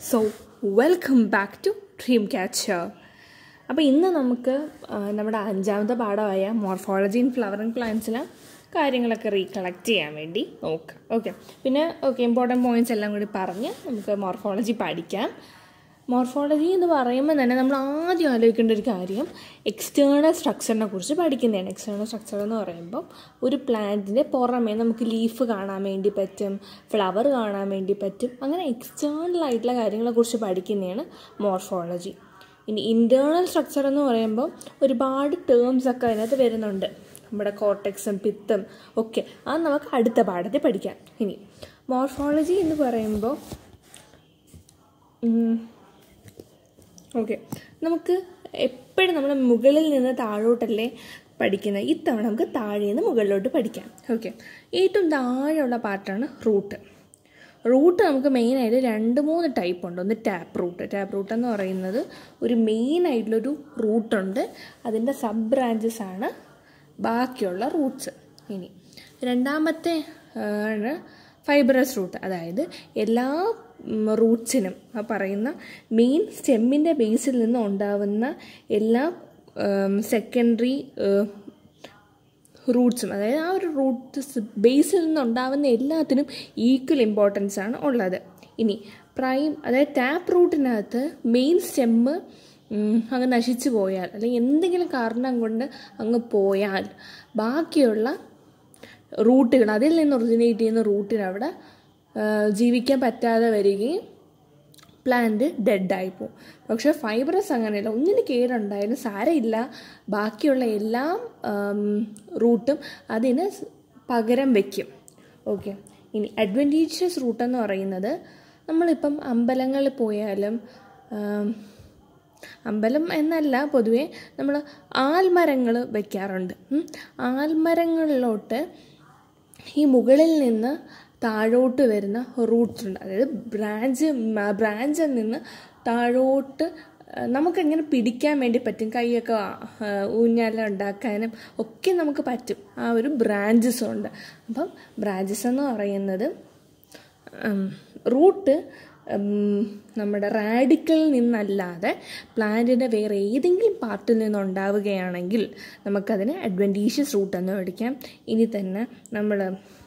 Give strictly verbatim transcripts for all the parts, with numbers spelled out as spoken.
So welcome back to dream catcher. അപ്പോൾ ഇന്ന് നമുക്ക് നമ്മുടെ അഞ്ചാമത്തെ പാഠമായ മോർഫോളജി ഇൻ ഫ്ലവറിംഗ് പ്ലാന്റ്സിലെ കാര്യങ്ങളൊക്കെ റീകളക്ട് ചെയ്യാൻ വേണ്ടി നോക്കാം. ഓക്കെ, പിന്നെ ഓക്കെ ഇമ്പോർട്ടൻറ്റ് പോയിൻറ്റ്സ് എല്ലാം കൂടി പറഞ്ഞ് നമുക്ക് മോർഫോളജി പഠിക്കാം. മോർഫോളജി എന്ന് പറയുമ്പോൾ തന്നെ നമ്മൾ ആദ്യം ആലോചിക്കേണ്ട ഒരു കാര്യം എക്സ്റ്റേണൽ സ്ട്രക്ചറിനെ കുറിച്ച് പഠിക്കുന്നതാണ്. എക്സ്റ്റേണൽ സ്ട്രക്ചർ എന്ന് പറയുമ്പോൾ ഒരു പ്ലാന്റിൻ്റെ പുറമേ നമുക്ക് ലീഫ് കാണാൻ വേണ്ടി പറ്റും, ഫ്ലവർ കാണാൻ വേണ്ടി പറ്റും, അങ്ങനെ എക്സ്റ്റേണൽ ആയിട്ടുള്ള കാര്യങ്ങളെക്കുറിച്ച് പഠിക്കുന്നതാണ് മോർഫോളജി. ഇനി ഇൻറ്റേർണൽ സ്ട്രക്ചർ എന്ന് പറയുമ്പോൾ ഒരുപാട് ടേംസ് ഒക്കെ അതിനകത്ത് വരുന്നുണ്ട്. നമ്മുടെ കോർട്ടെക്സും പിത്തും ഒക്കെ അത് നമുക്ക് അടുത്ത പാഠത്തിൽ പഠിക്കാം. ഇനി മോർഫോളജി എന്ന് പറയുമ്പോൾ ഓക്കെ നമുക്ക് എപ്പോഴും നമ്മൾ മുകളിൽ നിന്ന് താഴോട്ടല്ലേ പഠിക്കുന്നത്. ഇത്തവണ നമുക്ക് താഴെ നിന്ന് മുകളിലോട്ട് പഠിക്കാം. ഓക്കെ, ഏറ്റവും താഴെയുള്ള പാർട്ടാണ് റൂട്ട്. റൂട്ട് നമുക്ക് മെയിനായിട്ട് രണ്ട് മൂന്ന് ടൈപ്പ് ഉണ്ട്. ഒന്ന് ടാപ്പ് റൂട്ട്. ടാപ്പ് റൂട്ട് എന്ന് പറയുന്നത് ഒരു മെയിനായിട്ടുള്ളൊരു റൂട്ടുണ്ട്, അതിൻ്റെ സബ് ബ്രാഞ്ചസ് ആണ് ബാക്കിയുള്ള റൂട്ട്സ്. ഇനി രണ്ടാമത്തെ ആണ് ഫൈബ്രസ് റൂട്ട്. അതായത് എല്ലാ റൂട്ട്സിനും ആ പറയുന്ന മെയിൻ സ്റ്റെമ്മിൻ്റെ ബേസിൽ നിന്ന് ഉണ്ടാവുന്ന എല്ലാ സെക്കൻഡറി റൂട്ട്സും, അതായത് ആ ഒരു റൂട്ട്സ് ബേസിൽ നിന്നുണ്ടാവുന്ന എല്ലാത്തിനും ഈക്വൽ ഇമ്പോർട്ടൻസ് ആണ് ഉള്ളത്. ഇനി പ്രൈം അതായത് ടാപ്പ് റൂട്ടിനകത്ത് മെയിൻ സ്റ്റെമ്മ് അങ്ങ് നശിച്ചു പോയാൽ അല്ലെങ്കിൽ എന്തെങ്കിലും കാരണം കൊണ്ട് അങ്ങ് പോയാൽ ബാക്കിയുള്ള റൂട്ടുകൾ, അതിൽ നിന്ന് ഒറിജിനേറ്റ് ചെയ്യുന്ന റൂട്ടിന് അവിടെ ജീവിക്കാൻ പറ്റാതെ വരികയും പ്ലാന്റ് ഡെഡായി പോകും. പക്ഷേ ഫൈബ്രസ് അങ്ങനെയല്ല, ഒന്നിന് കേടുണ്ടായാലും സാരമില്ല, ബാക്കിയുള്ള എല്ലാ റൂട്ടും അതിന് പകരം വയ്ക്കും. ഓക്കെ, ഇനി അഡ്വൻറ്റേഷ്യസ് റൂട്ട് എന്ന് പറയുന്നത് നമ്മളിപ്പം അമ്പലങ്ങളിൽ പോയാലും, അമ്പലം എന്നല്ല പൊതുവേ നമ്മൾ ആൽമരങ്ങൾ വയ്ക്കാറുണ്ട്. ആൽമരങ്ങളിലോട്ട് ഈ മുകളിൽ നിന്ന് താഴോട്ട് വരുന്ന റൂട്ട്സ് ഉണ്ട്. അതായത് ബ്രാഞ്ച് ബ്രാഞ്ചിൽ നിന്ന് താഴോട്ട് നമുക്കെങ്ങനെ പിടിക്കാൻ വേണ്ടി പറ്റും, കൈയൊക്കെ ഊഞ്ഞാല ഉണ്ടാക്കാനും ഒക്കെ നമുക്ക് പറ്റും. ആ ഒരു ബ്രാഞ്ചസ് ഉണ്ട്. അപ്പം ബ്രാഞ്ചസ് എന്ന് പറയുന്നത് റൂട്ട് നമ്മുടെ റാഡിക്കലിൽ നിന്നല്ലാതെ പ്ലാന്റിൻ്റെ വേറെ ഏതെങ്കിലും പാർട്ടിൽ നിന്നുണ്ടാവുകയാണെങ്കിൽ നമുക്കതിനെ അഡ്വൻറ്റീഷ്യസ് റൂട്ട് എന്ന് വിളിക്കാം. ഇനി തന്നെ നമ്മൾ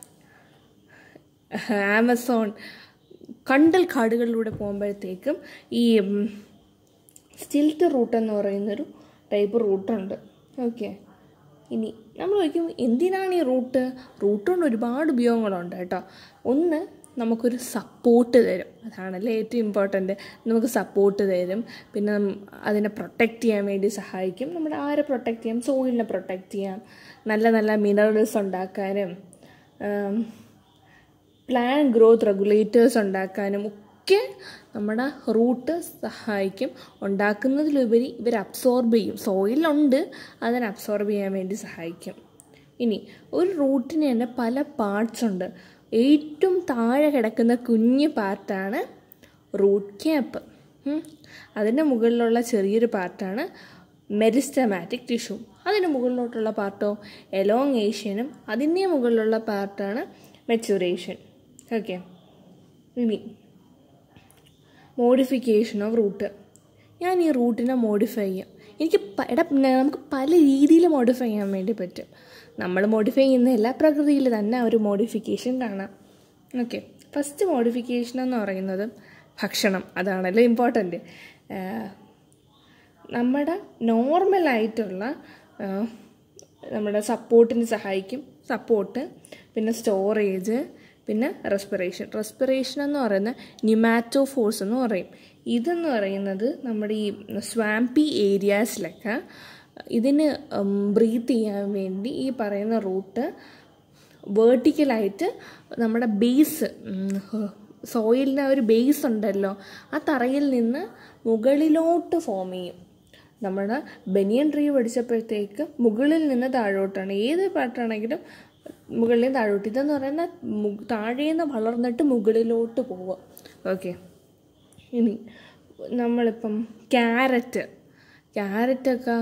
ആമസോൺ കണ്ടൽ കാടുകളിലൂടെ പോകുമ്പോഴത്തേക്കും ഈ സ്റ്റിൽറ്റ് റൂട്ട് എന്ന് പറയുന്നൊരു ടൈപ്പ് റൂട്ടുണ്ട്. ഓക്കെ, ഇനി നമ്മൾ ചോദിക്കും എന്തിനാണ് ഈ റൂട്ട്? റൂട്ട് കൊണ്ട് ഒരുപാട് ഉപയോഗങ്ങളുണ്ട് കേട്ടോ. ഒന്ന്, നമുക്കൊരു സപ്പോർട്ട് തരും, അതാണല്ലേ ഏറ്റവും ഇമ്പോർട്ടൻറ്റ്. നമുക്ക് സപ്പോർട്ട് തരും. പിന്നെ അതിനെ പ്രൊട്ടക്റ്റ് ചെയ്യാൻ വേണ്ടി സഹായിക്കും. നമ്മുടെ ആരെ പ്രൊട്ടക്റ്റ് ചെയ്യാം? സോയിലിനെ പ്രൊട്ടക്റ്റ് ചെയ്യാം, നല്ല നല്ല മിനറൽസ് ഉണ്ടാക്കാനും പ്ലാന്റ് ഗ്രോത്ത് റെഗുലേറ്റേഴ്സ് ഉണ്ടാക്കാനും ഒക്കെ നമ്മുടെ റൂട്ട് സഹായിക്കും. ഉണ്ടാക്കുന്നതിലുപരി ഇവർ അബ്സോർബ് ചെയ്യും. സോയിലുണ്ട്, അതിനെ അബ്സോർബ് ചെയ്യാൻ വേണ്ടി സഹായിക്കും. ഇനി ഒരു റൂട്ടിന് തന്നെ പല പാർട്സ് ഉണ്ട്. ഏറ്റവും താഴെ കിടക്കുന്ന കുഞ്ഞ് പാർട്ടാണ് റൂട്ട് ക്യാപ്പ്. അതിൻ്റെ മുകളിലുള്ള ചെറിയൊരു പാർട്ടാണ് മെരിസ്റ്റമാറ്റിക് ടിഷ്യൂ. അതിന് മുകളിലോട്ടുള്ള പാർട്ടോ എലോങ്ങേഷനും അതിൻ്റെ മുകളിലുള്ള പാർട്ടാണ് മെച്ചുറേഷൻ. ഓക്കെ, ഇനി മോഡിഫിക്കേഷൻ ഓഫ് റൂട്ട്. ഞാൻ ഈ റൂട്ടിനെ മോഡിഫൈ ചെയ്യാം. എനിക്ക് എടാ നമുക്ക് പല രീതിയിൽ മോഡിഫൈ ചെയ്യാൻ വേണ്ടി പറ്റും. നമ്മൾ മോഡിഫൈ ചെയ്യുന്നതല്ല, പ്രകൃതിയിൽ തന്നെ ഒരു മോഡിഫിക്കേഷൻ കാണാം. ഓക്കെ, ഫസ്റ്റ് മോഡിഫിക്കേഷൻ എന്ന് പറയുന്നത് ഭക്ഷണം. അതാണല്ലോ ഇമ്പോർട്ടൻറ്റ്. നമ്മുടെ നോർമലായിട്ടുള്ള നമ്മുടെ സപ്പോർട്ടിന് സഹായിക്കും. സപ്പോർട്ട്, പിന്നെ സ്റ്റോറേജ്, പിന്നെ റെസ്പിറേഷൻ. റെസ്പിറേഷൻ എന്ന് പറയുന്നത് ന്യൂമാറ്റോഫോഴ്സ് എന്ന് പറയും. ഇതെന്ന് പറയുന്നത് നമ്മുടെ ഈ സ്വാമ്പി ഏരിയാസിലൊക്കെ ഇതിന് ബ്രീത്ത് ചെയ്യാൻ വേണ്ടി ഈ പറയുന്ന റൂട്ട് വേർട്ടിക്കലായിട്ട് നമ്മുടെ ബേസ്, സോയിലിന് ഒരു ബേസ് ഉണ്ടല്ലോ, ആ തറയിൽ നിന്ന് മുകളിലോട്ട് ഫോം ചെയ്യും. നമ്മുടെ ബനിയൻ ട്രീ പഠിച്ചപ്പോഴത്തേക്ക് മുകളിൽ നിന്ന് താഴോട്ടാണ്, ഏത് പാട്ടാണെങ്കിലും മുകളിൽ നിന്ന് താഴോട്ട്. ഇതെന്ന് പറയുന്ന താഴേന്ന് വളർന്നിട്ട് മുകളിലോട്ട് പോവുക. ഓക്കെ, ഇനി നമ്മളിപ്പം ക്യാരറ്റ് ക്യാരറ്റൊക്കെ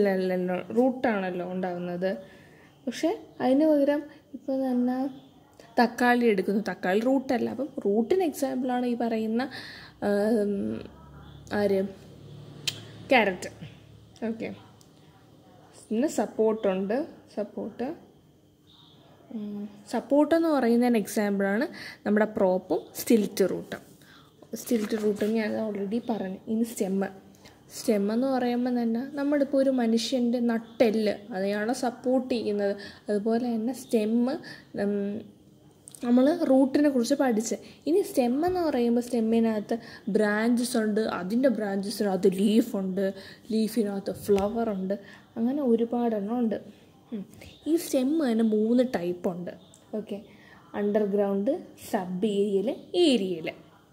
റൂട്ടിലല്ലോ റൂട്ടാണല്ലോ ഉണ്ടാകുന്നത്. പക്ഷെ അതിന് പകരം ഇപ്പോൾ തന്നെ തക്കാളി എടുക്കുന്നു, തക്കാളി റൂട്ടല്ല. അപ്പം റൂട്ടിന് എക്സാമ്പിളാണ് ഈ പറയുന്ന ആര് ക്യാരറ്റ്. ഓക്കെ, പിന്നെ സപ്പോർട്ടുണ്ട്. സപ്പോർട്ട് സപ്പോർട്ടെന്ന് പറയുന്നതിന് എക്സാമ്പിളാണ് നമ്മുടെ പ്രോപ്പും സ്റ്റിൽറ്റ് റൂട്ടും. സ്റ്റിൽറ്റ് റൂട്ട് ഞാൻ ഓൾറെഡി പറഞ്ഞു. ഇനി സ്റ്റെമ്മ്. സ്റ്റെമ്മെന്ന് പറയുമ്പോൾ തന്നെ നമ്മളിപ്പോൾ ഒരു മനുഷ്യൻ്റെ നട്ടെല്ല് അതെയാണോ സപ്പോർട്ട് ചെയ്യുന്നത്, അതുപോലെ തന്നെ സ്റ്റെമ്മ് നമ്മൾ റൂട്ടിനെ കുറിച്ച് പഠിച്ച്. ഇനി സ്റ്റെമ്മെന്ന് പറയുമ്പോൾ സ്റ്റെമ്മിനകത്ത് ബ്രാഞ്ചസ് ഉണ്ട്, അതിൻ്റെ ബ്രാഞ്ചസിനകത്ത് ലീഫുണ്ട്, ലീഫിനകത്ത് ഫ്ലവറുണ്ട്, അങ്ങനെ ഒരുപാടെണ്ണം ഉണ്ട്. ഈ സ്റ്റെമ്മ് തന്നെ മൂന്ന് ടൈപ്പുണ്ട്. Okay, underground, sub aerial, aerial.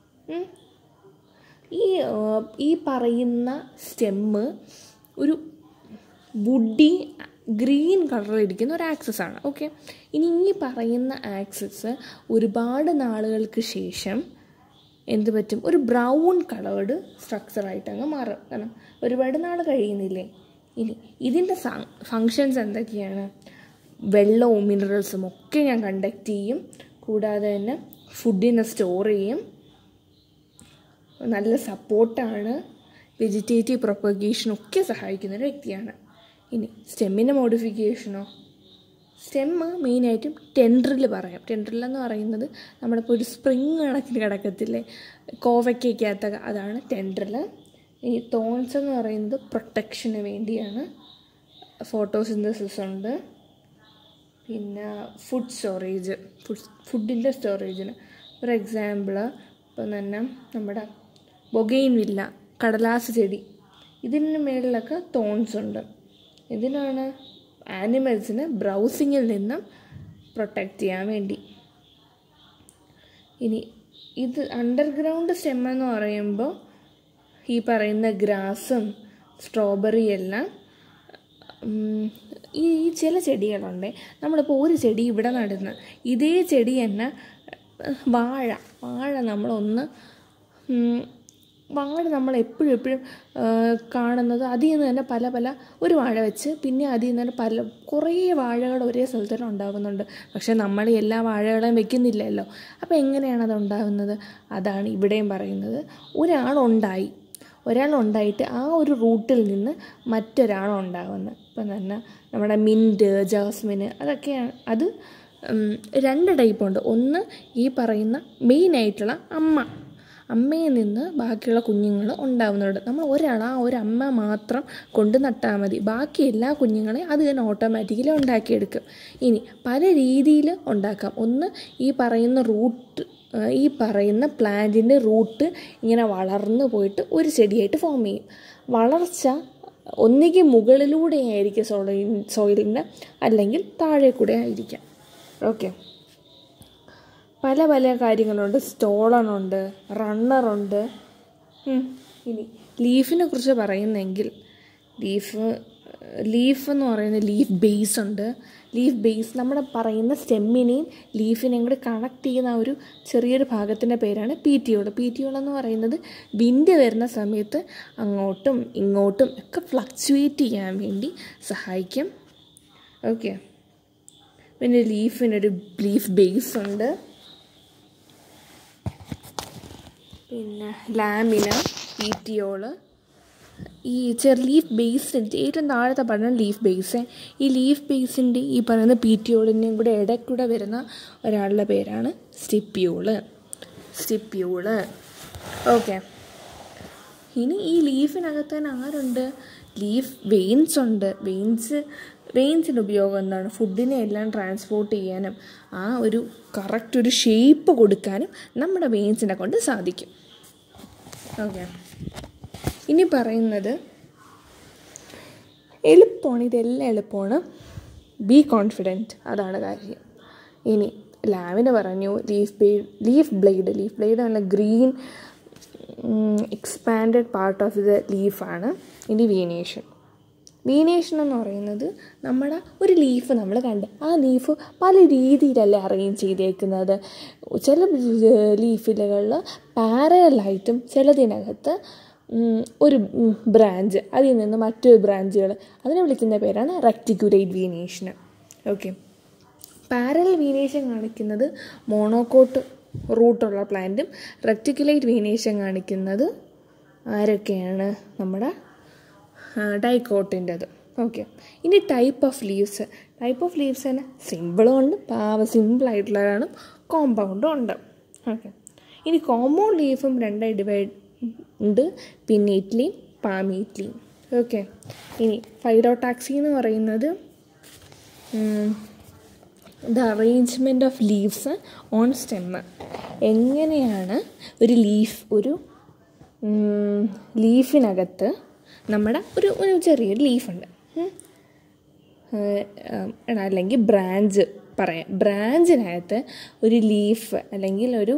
ഈ ഈ പറയുന്ന സ്റ്റെമ്മ് ഒരു വുഡി ഗ്രീൻ കളറിലിരിക്കുന്ന ഒരു ആക്സസാണ്. ഓക്കെ, ഇനി ഈ പറയുന്ന ആക്സസ് ഒരുപാട് നാളുകൾക്ക് ശേഷം എന്ത് പറ്റും, ഒരു ബ്രൗൺ കളേർഡ് സ്ട്രക്ചറായിട്ട് അങ്ങ് മാറും. കാരണം ഒരുപാട് നാൾ കഴിയുന്നില്ലേ. ഇനി ഇതിൻ്റെ ഫങ്ഷൻസ് എന്തൊക്കെയാണ്? വെള്ളവും മിനറൽസും ഒക്കെ ഞാൻ കണ്ടക്ട് ചെയ്യും, കൂടാതെ തന്നെ ഫുഡിനെ സ്റ്റോർ ചെയ്യും, നല്ല സപ്പോർട്ടാണ്, വെജിറ്റേറ്റീവ് പ്രൊപ്പഗേഷനൊക്കെ സഹായിക്കുന്ന ഒരു വ്യക്തിയാണ്. ഇനി സ്റ്റെമ്മിൻ്റെ മോഡിഫിക്കേഷനോ? സ്റ്റെമ്മ് മെയിനായിട്ടും ടെൻഡ്രിൽ പറയാം. ടെൻഡ്രിലെന്ന് പറയുന്നത് നമ്മളിപ്പോൾ ഒരു സ്പ്രിങ് കണക്കിന് കിടക്കത്തില്ലേ, കോവയ്ക്കകത്ത്, അതാണ് ടെൻഡ്രിൽ. ഈ തോൺസ് എന്ന് പറയുന്നത് പ്രൊട്ടക്ഷന് വേണ്ടിയാണ്. ഫോട്ടോസിന്തസിസ് ഉണ്ട്, പിന്നെ ഫുഡ് സ്റ്റോറേജ്, ഫുഡ് ഫുഡിൻ്റെ സ്റ്റോറേജിന്. ഒരു എക്സാമ്പിൾ ഇപ്പം തന്നെ നമ്മുടെ ബൊഗെയിൻ വില്ല, കടലാസ് ചെടി, ഇതിന് മേളിലൊക്കെ തോൺസ് ഉണ്ട്. ഇതിനാണ് ആനിമൽസിന് ബ്രൗസിങ്ങിൽ നിന്നും പ്രൊട്ടക്റ്റ് ചെയ്യാൻ വേണ്ടി. ഇനി ഇത് അണ്ടർഗ്രൗണ്ട് സ്റ്റെമ്മെന്ന് പറയുമ്പോൾ ഈ പറയുന്ന ഗ്രാസും സ്ട്രോബെറി എല്ലാം. ഈ ചില ചെടികളുണ്ട്, നമ്മളിപ്പോൾ ഒരു ചെടി ഇവിടെ നടുന്ന ഇതേ ചെടി തന്നെ വാഴ വാഴ നമ്മളൊന്ന് വാഴ നമ്മൾ എപ്പോഴും എപ്പോഴും കാണുന്നത് അതിൽ നിന്ന് തന്നെ പല പല ഒരു വാഴ വെച്ച് പിന്നെ അതിൽ നിന്ന് തന്നെ പല കുറേ വാഴകൾ ഒരേ സ്ഥലത്ത് തന്നെ ഉണ്ടാകുന്നുണ്ട്. പക്ഷേ നമ്മൾ എല്ലാ വാഴകളെയും വെക്കുന്നില്ലല്ലോ. അപ്പോൾ എങ്ങനെയാണ് അത് ഉണ്ടാകുന്നത്? അതാണ് ഇവിടെയും പറയുന്നത്. ഒരാളുണ്ടായി ഒരാളുണ്ടായിട്ട് ആ ഒരു റൂട്ടിൽ നിന്ന് മറ്റൊരാളുണ്ടാകുന്നത്. ഇപ്പം തന്നെ നമ്മുടെ മിൻറ്റ്, ജാസ്മിന്, അതൊക്കെയാണ്. അത് രണ്ട് ടൈപ്പുണ്ട്. ഒന്ന് ഈ പറയുന്ന മെയിനായിട്ടുള്ള അമ്മ അമ്മയിൽ നിന്ന് ബാക്കിയുള്ള കുഞ്ഞുങ്ങൾ ഉണ്ടാകുന്നുണ്ട്. നമ്മൾ ഒരാൾ ആ ഒരു അമ്മ മാത്രം കൊണ്ട് നട്ടാൽ മതി, ബാക്കി എല്ലാ കുഞ്ഞുങ്ങളെയും അത് തന്നെ ഓട്ടോമാറ്റിക്കലി ഉണ്ടാക്കിയെടുക്കും. ഇനി പല രീതിയിൽ ഉണ്ടാക്കാം. ഒന്ന് ഈ പറയുന്ന റൂട്ട് ഈ പറയുന്ന പ്ലാന്റിൻ്റെ റൂട്ട് ഇങ്ങനെ വളർന്നു പോയിട്ട് ഒരു ചെടിയായിട്ട് ഫോം ചെയ്യും. വളർച്ച ഒന്നുകിൽ മുകളിലൂടെ ആയിരിക്കും സോയിൽ സോയിലിൻ്റെ, അല്ലെങ്കിൽ താഴെ കൂടെ ആയിരിക്കാം. ഓക്കെ, പല പല കാര്യങ്ങളുണ്ട്. സ്റ്റോളനുണ്ട്, റണ്ണറുണ്ട്. ഇനി ലീഫിനെ കുറിച്ച് പറയുന്നെങ്കിൽ ലീഫ് ലീഫ് എന്ന് പറയുന്ന ലീഫ് ബേസ് ഉണ്ട്. ലീഫ് ബേസ് നമ്മുടെ പറയുന്ന സ്റ്റെമ്മിനെയും ലീഫിനെയും കൂടി കണക്ട് ചെയ്യുന്ന ഒരു ചെറിയൊരു ഭാഗത്തിൻ്റെ പേരാണ് പീറ്റിയോൾ. പീറ്റിയോൾ എന്ന് പറയുന്നത് വിൻഡ് വരുന്ന സമയത്ത് അങ്ങോട്ടും ഇങ്ങോട്ടും ഒക്കെ ഫ്ലക്ച്വേറ്റ് ചെയ്യാൻ വേണ്ടി സഹായിക്കും. ഓക്കെ, പിന്നെ ലീഫിനൊരു ലീഫ് ബേസ് ഉണ്ട്. പിന്നെ ലാമിന, പീറ്റിയോള്, ഈ ചെറിയ ലീഫ് ബേസിൻ്റെ ഏറ്റവും താഴത്തെ പഠനം ലീഫ് ബേസ്. ഈ ലീഫ് ബേസിൻ്റെ ഈ പറയുന്ന പീറ്റിയോളിൻ്റെയും കൂടെ ഇടയ്ക്കൂടെ വരുന്ന ഒരാളുടെ പേരാണ് സ്റ്റിപ്യൂള് സ്റ്റിപ്യൂള് ഓക്കെ, ഇനി ഈ ലീഫിനകത്ത് തന്നെ ആരുണ്ട്? ലീഫ് വെയിൻസ് ഉണ്ട്. വെയിൻസ് വെയിൻസിൻ്റെ ഉപയോഗം എന്താണ്? ഫുഡിനെ എല്ലാം ട്രാൻസ്പോർട്ട് ചെയ്യാനും ആ ഒരു കറക്റ്റ് ഒരു ഷേപ്പ് കൊടുക്കാനും നമ്മുടെ വെയിൻസിനെ കൊണ്ട് സാധിക്കും. ഓക്കെ, ഇനി പറയുന്നത് എളുപ്പമാണ്, ഇതെല്ലാം എളുപ്പമാണ്. ബി കോൺഫിഡൻറ്റ്, അതാണ് കാര്യം. ഇനി ലാമിന് പറഞ്ഞു leaf blade leaf blade leaf blade നല്ല green expanded part of the ലീഫാണ്. ഇനി വീനേഷൻ വീനേഷൻ എന്ന് പറയുന്നത് നമ്മുടെ ഒരു ലീഫ് നമ്മൾ കണ്ട് ആ ലീഫ് പല രീതിയിലല്ലേ അറേഞ്ച് ചെയ്തേക്കുന്നത്. ചില ലീഫിലുകളിൽ പാരലായിട്ടും ചിലതിനകത്ത് ഒരു ബ്രാഞ്ച് അതിൽ നിന്ന് മറ്റൊരു ബ്രാഞ്ചുകൾ, അതിനെ വിളിക്കുന്ന പേരാണ് reticulate venation. Okay, parallel venation കാണിക്കുന്നത് മോണോകോട്ട് റൂട്ടുള്ള പ്ലാന്റും റെക്റ്റിക്കുലേറ്റ് വീനേഷൻ കാണിക്കുന്നത് ആരൊക്കെയാണ്? നമ്മുടെ ഡൈക്കോട്ടിൻ്റെത്. ഓക്കെ, ഇനി type of leaves. Type of leaves തന്നെ സിമ്പിളും ഉണ്ട്, പാവ സിമ്പിളായിട്ടുള്ളതാണ്, കോമ്പൗണ്ടും ഉണ്ട്. ഓക്കെ, ഇനി കോമ്പൗണ്ട് ലീഫും രണ്ടായി ഡിവൈഡ് ഉണ്ട്, പിന്നീറ്റ്ലിയും പാമീറ്റ്ലിയും. ഓക്കെ, ഇനി ഫൈറ്റോടാക്സി എന്ന് പറയുന്നത് the arrangement of leaves on stem. എങ്ങനെയാണ് ഒരു ലീഫ് ഒരു ലീഫിനകത്ത് നമ്മുടെ ഒരു ഒരു ചെറിയൊരു ലീഫുണ്ട്, അല്ലെങ്കിൽ ബ്രാഞ്ച് പറയാം, ബ്രാഞ്ചിനകത്ത് ഒരു ലീഫ് അല്ലെങ്കിൽ ഒരു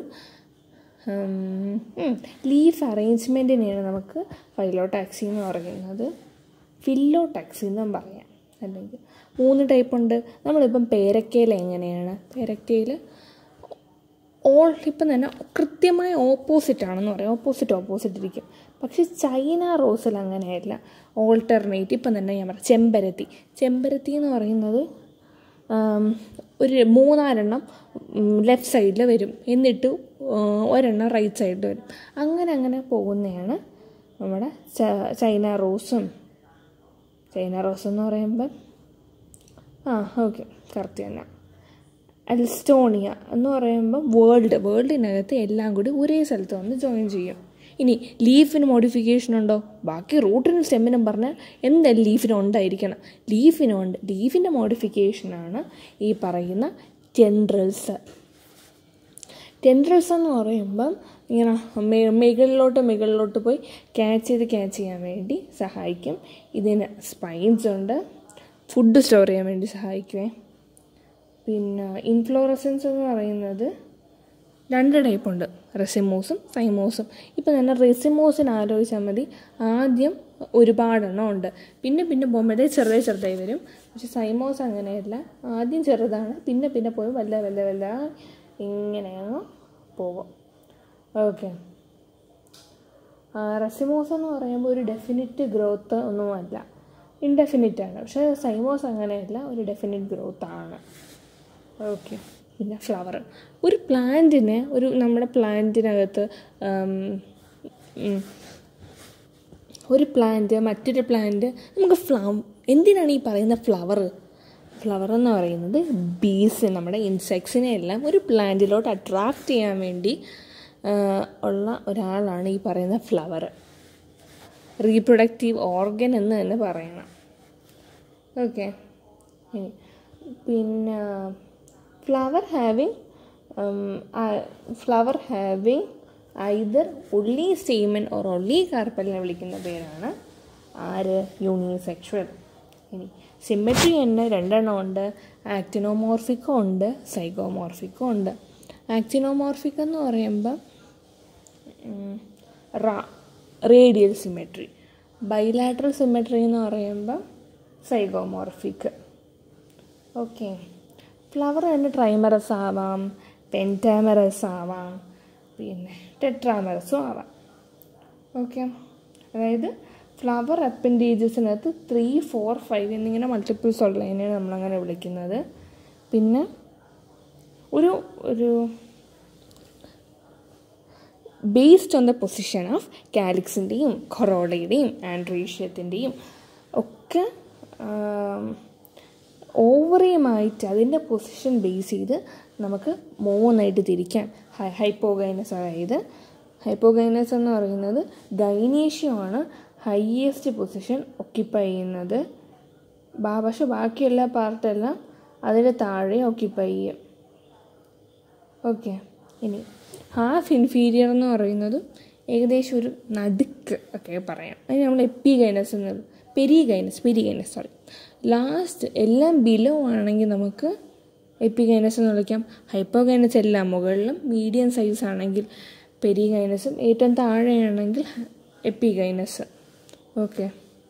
ലീഫ് അറേഞ്ച്മെൻറ്റിനെയാണ് നമുക്ക് ഫൈലോടാക്സി എന്ന് പറയുന്നത്. ഫില്ലോടാക്സി എന്നും പറയാം. അല്ലെങ്കിൽ മൂന്ന് ടൈപ്പുണ്ട്. നമ്മളിപ്പം പേരക്കയിൽ എങ്ങനെയാണ്? പേരക്കയിൽ ഓൾ ഇപ്പം തന്നെ കൃത്യമായ ഓപ്പോസിറ്റ് ആണെന്ന് പറയാം, ഓപ്പോസിറ്റ് ഓപ്പോസിറ്റ് ഇരിക്കും. പക്ഷേ ചൈന റോസിൽ അങ്ങനെയല്ല, ഓൾട്ടർനേറ്റ്. ഇപ്പം തന്നെ ഞാൻ പറയാം, ചെമ്പരത്തി ചെമ്പരത്തി എന്ന് പറയുന്നത് ഒരു മൂന്നാലെണ്ണം ലെഫ്റ്റ് സൈഡിൽ വരും, എന്നിട്ട് ഒരെണ്ണം റൈറ്റ് സൈഡിൽ വരും. അങ്ങനെ അങ്ങനെ പോകുന്നതാണ് നമ്മുടെ ചൈന റോസും. ചൈന റോസ് എന്ന് പറയുമ്പം ആ ഓക്കെ കറക്റ്റ് തന്നെ. അൽസ്റ്റോണിയ എന്ന് പറയുമ്പം വേൾഡ് വേൾഡിനകത്ത് എല്ലാം കൂടി ഒരേ സ്ഥലത്ത് വന്ന് ജോയിൻ ചെയ്യും. ഇനി ലീഫിന് മോഡിഫിക്കേഷൻ ഉണ്ടോ? ബാക്കി റൂട്ടിനും സ്റ്റെമ്മിനും പറഞ്ഞാൽ എന്തായാലും ലീഫിനും ഉണ്ടായിരിക്കണം. ലീഫിനുണ്ട്. ലീഫിൻ്റെ മോഡിഫിക്കേഷനാണ് ഈ പറയുന്ന ടെൻഡ്രൽസ്. ടെൻഡ്രൽസ് എന്ന് പറയുമ്പം ഇങ്ങനെ മുകളിലോട്ട് മുകളിലോട്ട് പോയി ക്യാച്ച് ചെയ്ത് ക്യാച്ച് ചെയ്യാൻ വേണ്ടി സഹായിക്കും. ഇതിന് സ്പൈൻസ് ഉണ്ട്, ഫുഡ് സ്റ്റോർ ചെയ്യാൻ വേണ്ടി സഹായിക്കുമേ. പിന്നെ ഇൻഫ്ലോറസൻസ് എന്ന് പറയുന്നത് രണ്ട് ടൈപ്പുണ്ട്, റെസിമോസും സൈമോസും. ഇപ്പം തന്നെ റെസിമോസിന് ആലോചിച്ചാൽ മതി, ആദ്യം ഒരുപാടെണ്ണം ഉണ്ട്, പിന്നെ പിന്നെ പോകുമ്പോഴേ ചെറുതായി ചെറുതായി വരും. പക്ഷെ സൈമോസ് അങ്ങനെയല്ല, ആദ്യം ചെറുതാണ്, പിന്നെ പിന്നെ പോയി വല്ല വല്ല വല്ല ഇങ്ങനെയാണ് പോകും. ഓക്കെ, റെസിമോസ് എന്ന് പറയുമ്പോൾ ഒരു ഡെഫിനിറ്റ് ഗ്രോത്ത് ഒന്നുമല്ല, ഇൻഡെഫിനിറ്റാണ്. പക്ഷേ സൈമോസ് അങ്ങനെയല്ല, ഒരു ഡെഫിനിറ്റ് ഗ്രോത്താണ്. ഓക്കെ, പിന്നെ ഫ്ലവർ. ഒരു പ്ലാന്റിന് ഒരു നമ്മുടെ പ്ലാന്റിനകത്ത് ഒരു പ്ലാന്റ് മറ്റൊരു പ്ലാന്റ് നമുക്ക് ഫ്ലവർ എന്തിനാണ് ഈ പറയുന്ന ഫ്ലവർ? ഫ്ലവർ എന്ന് പറയുന്നത് ബീസ്, നമ്മുടെ ഇൻസെക്ട്സിനെ എല്ലാം ഒരു പ്ലാന്റിലോട്ട് അട്രാക്റ്റ് ചെയ്യാൻ വേണ്ടി ഉള്ള ഒരാളാണ് ഈ പറയുന്ന ഫ്ലവർ. റീപ്രൊഡക്റ്റീവ് ഓർഗൻ എന്ന് തന്നെ പറയണം. ഓക്കെ, പിന്നെ flower having flower having either only stamen or only കാർപ്പലിനെ വിളിക്കുന്ന പേരാണ് ആര്? യൂണിസെക്ഷൽ. ഇനി സിമെട്രി തന്നെ രണ്ടെണ്ണം ഉണ്ട്, ആക്ടിനോമോർഫിക്കും ഉണ്ട്, സൈഗോമോർഫിക്കും ഉണ്ട്. ആക്ടിനോമോർഫിക് എന്ന് പറയുമ്പോൾ റേഡിയൽ സിമെട്രി, ബൈലാറ്ററൽ സിമെട്രി എന്ന് പറയുമ്പോൾ സൈഗോമോർഫിക്. ഓക്കെ, ഫ്ലവർ തന്നെ ട്രൈമറസ് ആവാം, പെൻറ്റാമറസ് ആവാം, പിന്നെ ടെട്രാമറസും ആവാം. ഓക്കെ, അതായത് ഫ്ലവർ അപ്പൻഡേജസിനകത്ത് ത്രീ ഫോർ ഫൈവ് എന്നിങ്ങനെ മൾട്ടിപ്പിൾസ് ഉള്ളതിനെയാണ് നമ്മളങ്ങനെ വിളിക്കുന്നത്. പിന്നെ ഒരു ഒരു based on the position of കാലിക്സിൻ്റെയും കൊറോളയുടെയും ആൻഡ്രീഷ്യത്തിൻ്റെയും ഒക്കെ ഓവറിയുമായിട്ട് അതിൻ്റെ പൊസിഷൻ ബേസ് ചെയ്ത് നമുക്ക് മൂന്നായിട്ട് തിരിക്കാം. ഹൈ ഹൈപ്പോഗൈനസ് അതായത് ഹൈപ്പോഗൈനസ് എന്ന് പറയുന്നത് ഗൈനീഷ്യമാണ് ഹൈയസ്റ്റ് പൊസിഷൻ ഒക്യുപ്പൈ ചെയ്യുന്നത്. പക്ഷെ ബാക്കിയെല്ലാ പാർട്ടെല്ലാം അതിന് താഴെ ഒക്യുപ്പൈ ചെയ്യും. ഓക്കെ, ഇനി ഹാഫ് ഇൻഫീരിയർ എന്ന് പറയുന്നത് ഏകദേശം ഒരു നടുക്ക് ഒക്കെ പറയാം. അതിന് നമ്മൾ എപ്പിഗൈനസ് എന്ന് പെരിഗൈനസ് പെരിഗൈനസ് സോറി ലാസ്റ്റ് എല്ലാം ബിലോ ആണെങ്കിൽ നമുക്ക് എപ്പിഗൈനസ് എന്ന് വിളിക്കാം. ഹൈപ്പോഗൈനസ് എല്ലാം മുകളിലും, മീഡിയം സൈസ് ആണെങ്കിൽ പെരിഗൈനസും, ഏറ്റവും താഴെയാണെങ്കിൽ epigynous. Okay,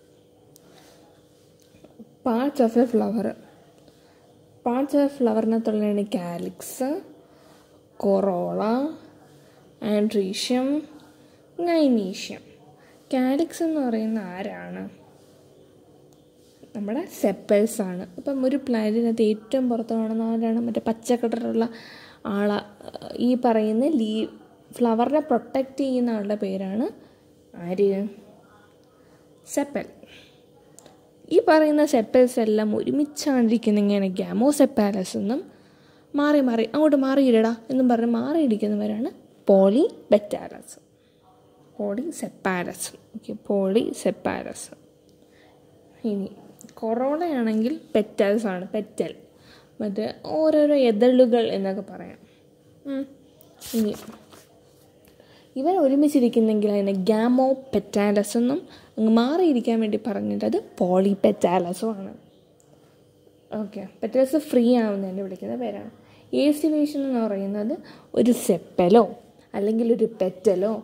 parts of a flower. Parts of ഫ്ലവറിനകത്തുള്ളതാണ് calyx, corolla, androecium, gynoecium. Calyx എന്ന് പറയുന്ന ആരാണ്? നമ്മുടെ സെപ്പൽസ് ആണ്. അപ്പം ഒരു പ്ലാന്റിനകത്ത് ഏറ്റവും പുറത്ത് കാണുന്ന ആരാണ്? മറ്റേ പച്ചക്കളറുള്ള ആളാ. ഈ പറയുന്ന ലീ ഫ്ലവറിനെ പ്രൊട്ടക്റ്റ് ചെയ്യുന്ന ആളുടെ പേരാണ് ആര്? സെപ്പൽ. ഈ പറയുന്ന സെപ്പൽസ് എല്ലാം ഒരുമിച്ചാണ്ടിരിക്കുന്ന ഇങ്ങനെ ഗാമോസെപ്പാലസ് എന്നും മാറി മാറി അങ്ങോട്ട് മാറിയിടടാ എന്നും പറഞ്ഞ് മാറിയിരിക്കുന്നവരാണ് പോളിപെറ്റാലസ്. പോളിസെപ്പാലസ്. ഓക്കെ, പോളിസെപ്പാലസ്. ഇനി കൊറോളയാണെങ്കിൽ പെറ്റൽസ് ആണ്, പെറ്റൽ, മറ്റേ ഓരോരോ എതളുകൾ എന്നൊക്കെ പറയാം. ഇനി ഇവർ ഒരുമിച്ചിരിക്കുന്നെങ്കിൽ അതിനെ ഗാമോ പെറ്റാലസ് എന്നും അങ്ങ് മാറിയിരിക്കാൻ വേണ്ടി പറഞ്ഞിട്ടത് പോളിപെറ്റാലസും ആണ്. ഓക്കെ, പെറ്റൽസ് ഫ്രീ ആവുന്നതിന് വിളിക്കുന്ന പേരാണ്. ഏസ്റ്റിവേഷൻ എന്ന് പറയുന്നത് ഒരു സെപ്പലോ അല്ലെങ്കിൽ ഒരു പെറ്റലോ,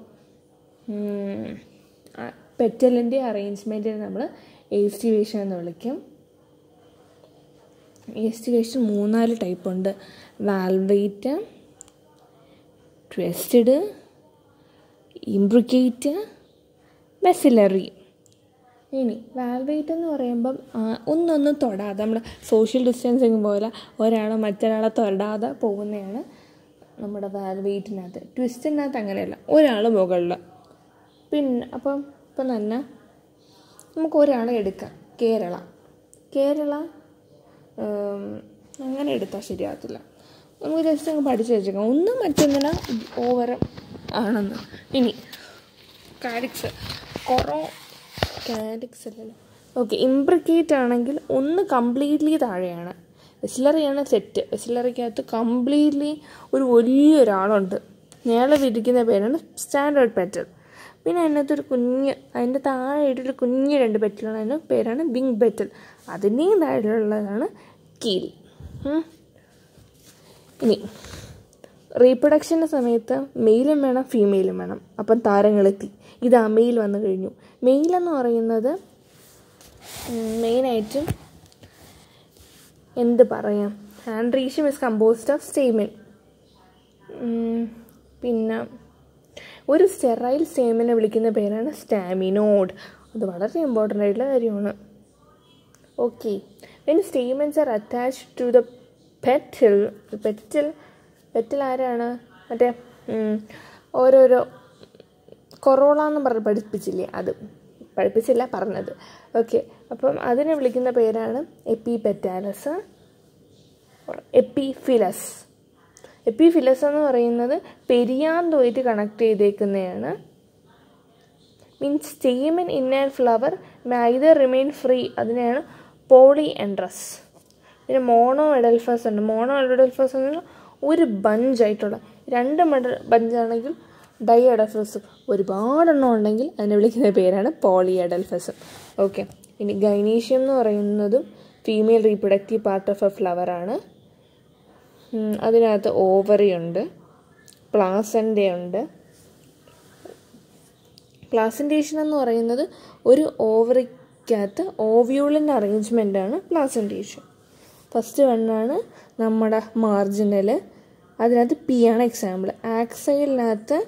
പെറ്റലിൻ്റെ അറേഞ്ച്മെൻറ്റിനെ നമ്മൾ ഏസ്റ്റിവേഷൻ എന്ന് വിളിക്കും. ഏസ്റ്റിവേഷൻ മൂന്നാല് ടൈപ്പുണ്ട്. വാൽവേറ്റ്, ട്വിസ്റ്റഡ്, ഇംബ്രിക്കേറ്റ്, ബെസിലറി. ഇനി വാൽവേറ്റ് എന്ന് പറയുമ്പം ഒന്നൊന്നും തൊടാതെ, നമ്മൾ സോഷ്യൽ ഡിസ്റ്റൻസിങ് പോലെ ഒരാളെ മറ്റൊരാളെ തൊടാതെ പോകുന്നതാണ് നമ്മുടെ വാൽവേറ്റിനകത്ത്. ട്വിസ്റ്റിനകത്ത് അങ്ങനെയല്ല, ഒരാൾ മുകളിൽ. പിന്നെ അപ്പം ഇപ്പം തന്നെ നമുക്ക് ഒരാളെ എടുക്കാം. കേരള കേരള അങ്ങനെ എടുത്താൽ ശരിയാകത്തില്ല. നമുക്ക് ജസ്റ്റ് അങ്ങ് പഠിച്ചു വെച്ചേക്കാം, ഒന്നും മറ്റൊന്നിന് ഓവർ ആണെന്ന്. ഇനി കാരിക്സ്, കൊറോ കാരിക്സ് അല്ലല്ലോ. ഓക്കെ, ഇംബ്രിക്കേറ്റ് ആണെങ്കിൽ ഒന്ന് കംപ്ലീറ്റ്ലി താഴെയാണ്. വെസിലറിയാണ് സെറ്റ്. വെസിലറിക്കകത്ത് കംപ്ലീറ്റ്ലി ഒരു വലിയൊരാളുണ്ട്. നേരെ വിരിക്കുന്ന പേരാണ് സ്റ്റാൻഡേർഡ് പെറ്റൽ. പിന്നെ അതിനകത്തൊരു കുഞ്ഞ്, അതിൻ്റെ താഴെയായിട്ടൊരു കുഞ്ഞ് രണ്ട് പെറ്റലാണ്, അതിൻ്റെ പേരാണ് വിങ് പെറ്റൽ. അതിൻ്റെയും താഴെയുള്ളതാണ് കീൽ. ഇനി റീപ്രൊഡക്ഷൻ്റെ സമയത്ത് മെയിലും വേണം ഫീമെയിലും വേണം. അപ്പം താരങ്ങളെത്തി. ഇതാ മെയിൽ വന്നു കഴിഞ്ഞു. മെയിലെന്ന് പറയുന്നത് മെയിനായിട്ടും എന്ത് പറയാം, androecium is composed of stamen. പിന്നെ ഒരു സ്റ്റെറൈൽ സ്റ്റേമിനെ വിളിക്കുന്ന പേരാണ് സ്റ്റാമിനോഡ്. അത് വളരെ ഇമ്പോർട്ടൻ്റ് ആയിട്ടുള്ള കാര്യമാണ്. Okay, when stamens are attached to the petal, petal petal ആരാണ്? മറ്റേ ഓരോരോ കൊറോള എന്ന് പറഞ്ഞ് പഠിപ്പിച്ചില്ലേ, അത് പഠിപ്പിച്ചില്ല പറഞ്ഞത്. ഓക്കെ, അപ്പം അതിനെ വിളിക്കുന്ന പേരാണ് എപ്പിപെറ്റാലസ്, എപ്പിഫിലസ്. എപ്പിഫിലസ് എന്ന് പറയുന്നത് പെരിയാന്തോയിട്ട് കണക്ട് ചെയ്തേക്കുന്നതാണ്. Means stamen in and flower neither remain free, അതിനെയാണ് പോളി എൻഡ്രസ്. പിന്നെ മോണോ എഡൽഫസ് ഉണ്ട്. മോണോ എഡൽഫസ് എന്ന് ഒരു ബഞ്ചായിട്ടുള്ള, രണ്ട് മട ബഞ്ചാണെങ്കിൽ ഡൈ എഡൽഫസ്, ഒരുപാടെണ്ണം ഉണ്ടെങ്കിൽ അതിനെ വിളിക്കുന്ന പേരാണ് പോളി എഡൽഫസ്. ഓക്കെ, ഇനി ഗൈനീഷ്യം എന്ന് പറയുന്നതും female reproductive part of a ഫ്ലവറാണ്. അതിനകത്ത് ഓവറി ഉണ്ട്, പ്ലാസൻ്റയുണ്ട്. പ്ലാസൻറ്റേഷൻ എന്ന് പറയുന്നത് ഒരു ഓവറിക്കകത്ത് ഓവ്യൂളിൻ്റെ അറേഞ്ച്മെൻറ്റാണ് പ്ലാസൻറ്റേഷൻ. ഫസ്റ്റ് വണ്ണാണ് നമ്മുടെ മാർജിനൽ, അതിനകത്ത് പി ആണ് എക്സാമ്പിൾ. ആക്സൈലിനകത്ത്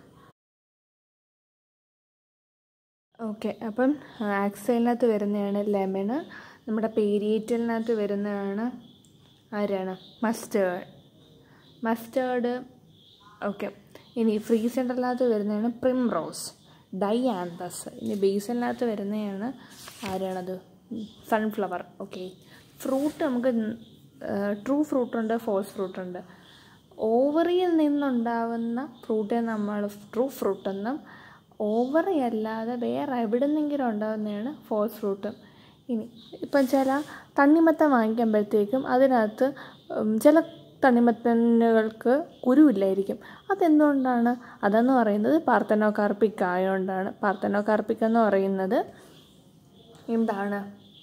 ഓക്കെ, അപ്പം ആക്സൈലിനകത്ത് വരുന്നതാണ് ലെമണ്. നമ്മുടെ പേരിയേറ്റലിനകത്ത് വരുന്നതാണ് ആരാണ്? മസ്റ്റേർഡ്. മസ്റ്റേർഡ്. ഓക്കെ, ഇനി ഫ്രീ സെൻറ്ററിനകത്ത് വരുന്നതാണ് പ്രിംറോസ്, ഡൈആന്തസ്. ഇനി ബേസലിനകത്ത് വരുന്നതാണ് ആരാണത്? സൺഫ്ലവർ. ഓക്കെ, ഫ്രൂട്ട് നമുക്ക് ട്രൂ ഫ്രൂട്ടുണ്ട്, ഫോൾസ് ഫ്രൂട്ടുണ്ട്. ഓവറിയിൽ നിന്നുണ്ടാവുന്ന ഫ്രൂട്ടിനെ നമ്മൾ ട്രൂ ഫ്രൂട്ടെന്നും, ഓവറി അല്ലാതെ വേറെ എവിടെ നിന്നെങ്കിലും ഉണ്ടാകുന്നതാണ് ഫോൾസ് ഫ്രൂട്ട്. ഇനി ഇപ്പം ചില തണ്ണിമത്തൻ വാങ്ങിക്കുമ്പോഴത്തേക്കും അതിനകത്ത് ചില തണ്ണിമത്തനുകൾക്ക് കുരുവില്ലായിരിക്കും. അതെന്തുകൊണ്ടാണ്? അതെന്ന് പറയുന്നത് പാർത്തനോകാർപ്പിക് ആയതുകൊണ്ടാണ്. പാർത്തനോകാർപ്പിക് എന്ന് പറയുന്നത് എന്താണ്?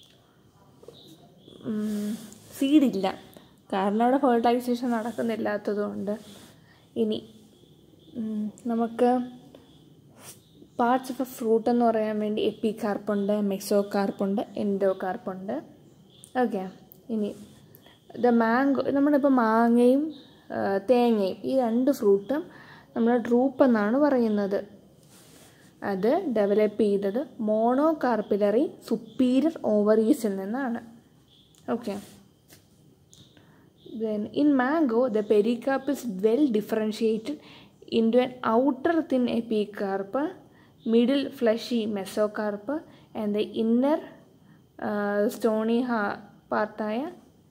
സീഡില്ല, കാരണം അവിടെ ഫെർട്ടിലൈസേഷൻ നടക്കുന്നില്ലാത്തതുകൊണ്ട്. ഇനി നമുക്ക് പാർട്സ് ഓഫ് എ ഫ്രൂട്ട് എന്ന് പറയാൻ വേണ്ടി എപ്പികാർപ്പുണ്ട്, മെസോകാർപ്പുണ്ട്, എൻഡോകാർപ്പുണ്ട്. ഓക്കെ, ഇനി ദ മാംഗോ, നമ്മളിപ്പോൾ മാങ്ങയും തേങ്ങയും ഈ രണ്ട് ഫ്രൂട്ടും നമ്മൾ ഡ്രൂപ്പ് എന്നാണ് പറയുന്നത്. അത് ഡെവലപ്പ് ചെയ്തത് മോണോകാർപ്പിലറി സുപ്പീരിയർ ഓവറീസിൽ നിന്നാണ്. Okay. Then in mango, the pericarp is well differentiated into an outer thin epicarp, middle fleshy mesocarp, and the inner uh, stony partaya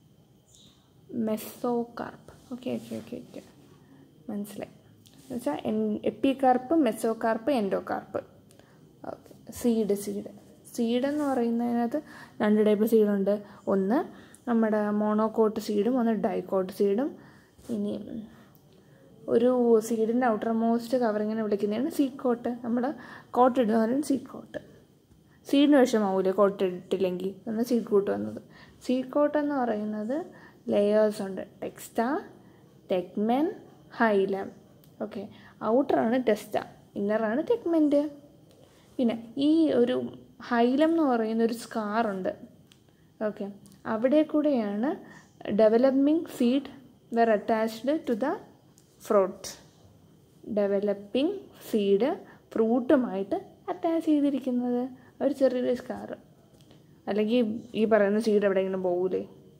mesocarp. Okay, okay, okay, okay. മനസ്സിലായി. എന്നുവെച്ചാൽ epicarp, mesocarp, endocarp. Okay. Seed seed seed എന്ന് പറയുന്നതിനകത്ത് രണ്ട് type സീഡുണ്ട്. ഒന്ന് നമ്മുടെ monocot സീഡും ഒന്ന് dicot സീഡും. ഇനി ഒരു സീഡിൻ്റെ ഔട്ടർ മോസ്റ്റ് കവറിങ്ങിനെ വിളിക്കുന്നതാണ് സീഡ് കോട്ട്. നമ്മൾ കോട്ട് ഇടുന്നവരും സീഡ് കോട്ട്. സീഡിന് വിഷമാവൂലേ കോട്ട് ഇട്ടില്ലെങ്കിൽ, എന്നാണ് സീഡ് കോട്ട് വന്നത്. സീഡ് കോട്ട് എന്ന് പറയുന്നത് ലെയേഴ്സ് ഉണ്ട്. Testa, tegmen, hilum. ഓക്കെ. ഔട്ടറാണ് ടെസ്റ്റ, ഇന്നറാണ് ടെക്മെൻറ്റ്. പിന്നെ ഈ ഒരു ഹൈലം എന്ന് പറയുന്ന ഒരു സ്കാറുണ്ട്. ഓക്കെ. അവിടെ കൂടെയാണ് developing seed were attached to the fruit. Developing seed ഫ്രൂട്ടുമായിട്ട് അറ്റാച്ച് ചെയ്തിരിക്കുന്നത് ഒരു ചെറിയൊരു സ്കാറ്. അല്ലെങ്കിൽ ഈ പറയുന്ന സീഡ് എവിടെയെങ്കിലും പോകൂലേ.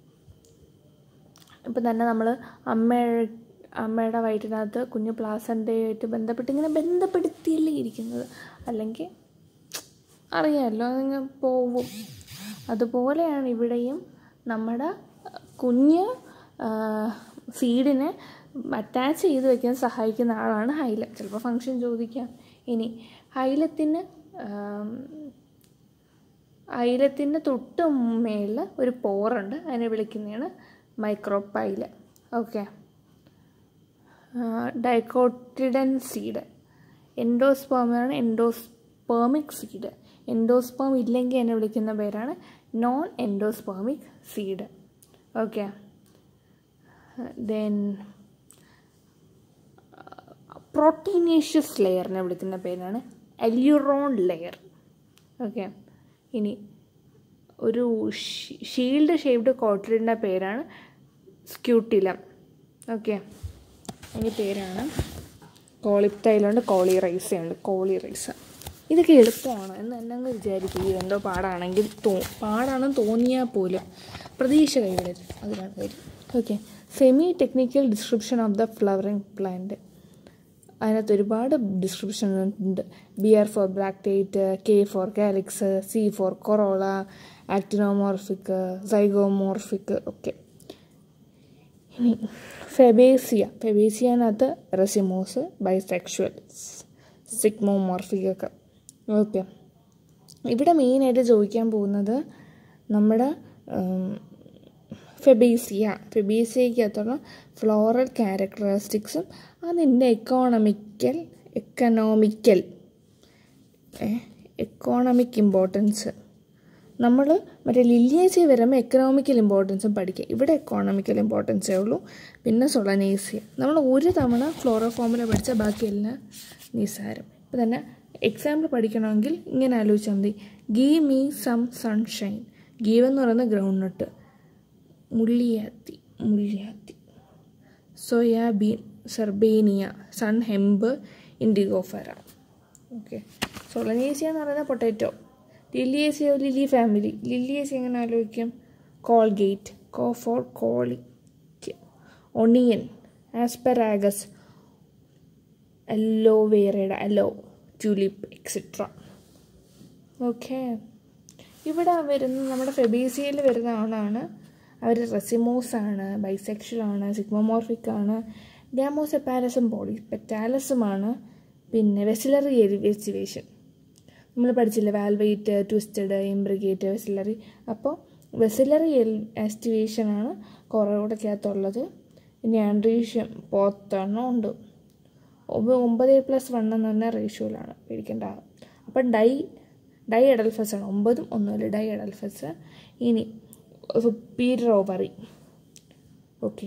ഇപ്പം തന്നെ നമ്മൾ അമ്മ അമ്മയുടെ വയറ്റിനകത്ത് കുഞ്ഞ് പ്ലാസൻ്റെയായിട്ട് ബന്ധപ്പെട്ട് ഇങ്ങനെ ബന്ധപ്പെടുത്തിയല്ലേ ഇരിക്കുന്നത്. അല്ലെങ്കിൽ അറിയാമല്ലോ അതിങ്ങനെ പോവും. അതുപോലെയാണ് ഇവിടെയും നമ്മുടെ കുഞ്ഞ് സീഡിനെ അറ്റാച്ച് ചെയ്ത് വയ്ക്കാൻ സഹായിക്കുന്ന ആളാണ് ഹൈലം. ചിലപ്പോൾ ഫങ്ഷൻ ചോദിക്കാം. ഇനി ഹൈലത്തിന് ഹൈലത്തിൻ്റെ തൊട്ട് മേളിൽ ഒരു പോറുണ്ട്, അതിനെ വിളിക്കുന്നതാണ് മൈക്രോപൈല. ഓക്കെ. ഡൈക്കോട്ടിഡൻ സീഡ് എൻഡോസ്പേമാണ് എൻഡോസ്പേമിക് സീഡ്. എൻഡോസ്പേം ഇല്ലെങ്കിൽ എന്നെ വിളിക്കുന്ന പേരാണ് non endospermic seed. Okay. Then proteinaceous ലെയറിനെ വിളിക്കുന്ന പേരാണ് അല്യൂറോൺ ലെയർ. ഓക്കെ. ഇനി ഒരു ഷീൽഡ് ഷേപ്ഡ് കോട്ടിലിൻ്റെ പേരാണ് സ്ക്യൂട്ടിലം. ഓക്കെ. ഇനി പേരാണ് കോളിപ്റ്റൈലുണ്ട്, കോളിറൈസയുണ്ട്. കോളിറൈസ ഇതൊക്കെ എളുപ്പമാണ് എന്ന് തന്നെ അങ്ങ് വിചാരിക്കും. എന്തോ പാടാണെങ്കിൽ തോ പാടാണെന്ന് തോന്നിയാൽ പോലും പ്രതീക്ഷ കൈവിടരുത്, അതിനാണ് കാര്യം. Okay. Semi technical description of the flowering plant. അതിനകത്ത് ഒരുപാട് ഡിസ്ക്രിപ്ഷൻ ഉണ്ട്. B R for bracteate, K for calyx, C for corolla, actinomorphic, zygomorphic. Okay. ഇനി ഫെബേസിയ. ഫെബേസിയനകത്ത് റെസിമോസ്, ബൈസെക്ഷുവൽ, സിഗ്മോമോർഫിക് ഒക്കെ. ഓക്കെ. ഇവിടെ മെയിനായിട്ട് ചോദിക്കാൻ പോകുന്നത് നമ്മുടെ ഫെബേസിയ ഫെബേസിയക്കകത്തുള്ള ഫ്ലോറൽ ക്യാരക്ടറിസ്റ്റിക്സും അതിൻ്റെ എക്കോണമിക്കൽ എക്കണോമിക്കൽ എക്കോണമിക് ഇമ്പോർട്ടൻസ്. നമ്മൾ മറ്റേ ലില്ലിയേസിയ വരുമ്പോൾ എക്കണോമിക്കൽ ഇമ്പോർട്ടൻസും പഠിക്കുക. ഇവിടെ എക്കോണമിക്കൽ ഇമ്പോർട്ടൻസേ ഉള്ളൂ. പിന്നെ സൊളനേസിയ നമ്മൾ ഒരു തവണ ഫ്ലോറ ഫോമുല പഠിച്ചാൽ ബാക്കിയെല്ലാം നിസ്സാരം. ഇപ്പം തന്നെ എക്സാമ്പിൾ പഠിക്കണമെങ്കിൽ ഇങ്ങനെ ആലോചിച്ചാൽ മതി. Give me some sunshine. Give എന്ന് പറയുന്ന ഗ്രൗണ്ട് നട്ട്, മുള്ളിയാത്തി മുള്ളിയാത്തി soybean, sesbania, sun hemp, indigofera. Okay. Solanaceae എന്ന് പറയുന്ന potato. Liliaceae lily family. Liliaceae എങ്ങനെ ആലോചിക്കും? Colgate, co for colic. Onion, asparagus, അലോവേറയുടെ അലോ, ട്യൂലിപ്പ്, എക്സെട്ര. ഓക്കെ. ഇവിടെ വരുന്ന നമ്മുടെ ഫെബേസിയയിൽ വരുന്ന ആളാണ്. അവർ റെസിമോസാണ്, ബൈസെക്ഷലാണ്, സിഗ്മോമോർഫിക് ആണ്, ഗാമോസെപ്പാരസും പോളി പെറ്റാലസുമാണ്. പിന്നെ വെസിലറി എലിവേഷൻ നമ്മൾ പഠിച്ചില്ല, വാൽവേറ്റ്, ട്വിസ്റ്റഡ്, ഇംബ്രിഗേറ്റ്, വെസിലറി. അപ്പോൾ വെസിലറി എൽ ആസ്റ്റിവേഷനാണ് കുറവുകൂടെക്കകത്തുള്ളത്. പിന്നെ ആൻഡ്രീഷ്യം പത്തെണ്ണം ഉണ്ട്. ഒമ്പത് പ്ലസ് വൺ എന്ന് പറഞ്ഞ റേഷ്യോയിലാണ്, പേടിക്കേണ്ട. അപ്പം ഡൈ ഡൈ എഡൽഫസ് ആണ്. ഒമ്പതും ഒന്നുമില്ല, ഡൈ എഡൽഫസ്. ഇനി സുപ്പീരിയർ ഓവറി. ഓക്കെ.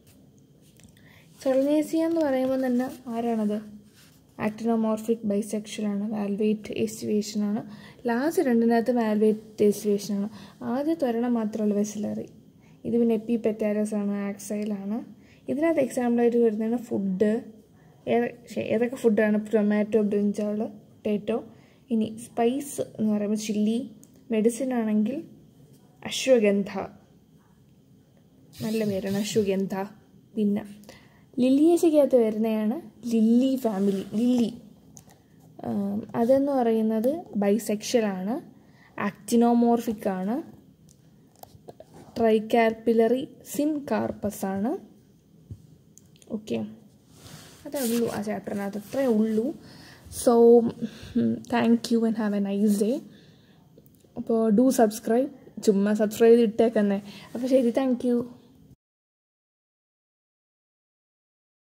സൊളനേസിയ എന്ന് പറയുമ്പോൾ തന്നെ ആരാണത്? ആക്ടിനോമോർഫിക്, ബൈസെക്ഷലാണ്, വാൽവേറ്റ് എസ്റ്റിവേഷനാണ്. ലാസ്റ്റ് രണ്ടിനകത്ത് വാൽവേറ്റ് എസ്റ്റിവേഷനാണ്. ആദ്യത്തെ ഒരെണ്ണം മാത്രമുള്ള വെസിലറി. ഇത് പിന്നെ എപ്പി പെറ്റാലസ് ആണ്, ആക്സൈലാണ്. ഇതിനകത്ത് എക്സാമ്പിളായിട്ട് വരുന്നതാണ് ഫുഡ്. ഏതൊക്കെ ഫുഡാണ്? ടൊമാറ്റോ, ബ്രിഞ്ചാൾ, പൊട്ടാറ്റോ, ഇനി സ്പൈസ് എന്ന് പറയുമ്പോൾ ചില്ലി, മെഡിസിൻ ആണെങ്കിൽ അശ്വഗന്ധ, നല്ല പേരാണ് അശ്വഗന്ധ. പിന്നെ ലില്ലിയേശയ്ക്കകത്ത് വരുന്നതാണ് ലില്ലി ഫാമിലി. ലില്ലി അതെന്ന് പറയുന്നത് ബൈസെക്ഷലാണ്, ആക്റ്റിനോമോർഫിക് ആണ്, ട്രൈകാർപ്പിലറി സിൻകാർപ്പസ് ആണ്. ഓക്കെ, അതേ ഉള്ളൂ ആ ചാപ്റ്ററിനകത്ത്, അത്രേ ഉള്ളൂ. So thank you and have a nice day. അപ്പോൾ ഡു സബ്സ്ക്രൈബ്, ചുമ്മാ സബ്സ്ക്രൈബ് ചെയ്ത് ഇട്ടേക്കന്നേ. അപ്പോൾ ശരി, താങ്ക് യു.